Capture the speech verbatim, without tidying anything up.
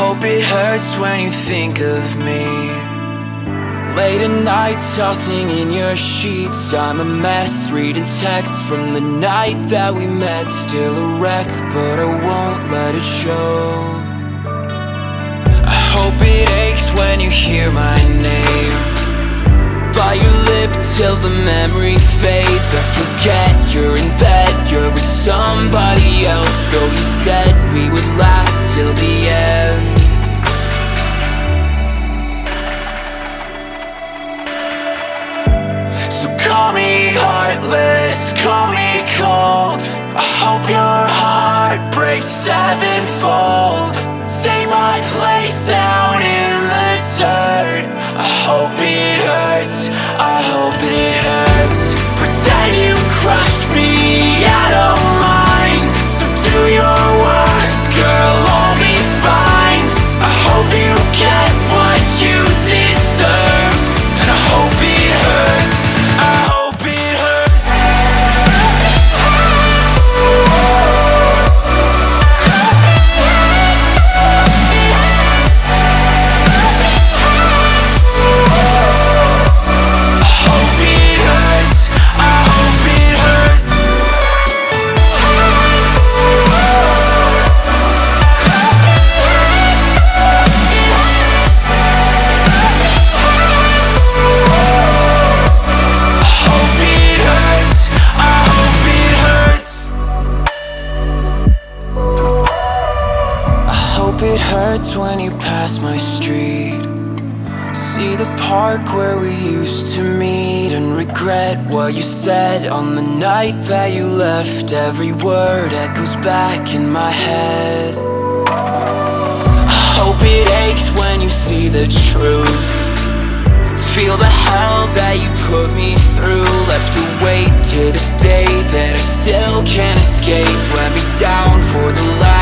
hope it hurts when you think of me. Late at night, tossing in your sheets. I'm a mess, reading texts from the night that we met. Still a wreck, but I won't let it show. I hope it aches when you hear my name. Bite your lip till the memory fades. I forget you're in bed, you're with somebody else. Though you said we would last till the end. So call me heartless, call me cold. I hope your heart breaks sevenfold. Take my place down in the dirt. I hope it hurts, I hope it hurts. Pretend you've crushed me, I don't mind. So do your worst, girl, I'll be fine. I hope you get what you deserve. And I hope it hurts, I hope it hurts. It hurts when you pass my street. See the park where we used to meet, and regret what you said on the night that you left. Every word echoes back in my head. I hope it aches when you see the truth. Feel the hell that you put me through. Left to wait to this day that I still can't escape. Let me down for the last